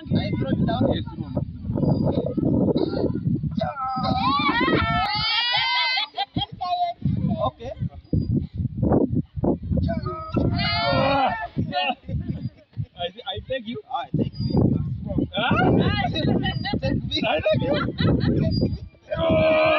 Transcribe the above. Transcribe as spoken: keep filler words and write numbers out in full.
I throw you down. Yes, you okay. I, I take you. I take you. Ah? Take me. I take you. Oh.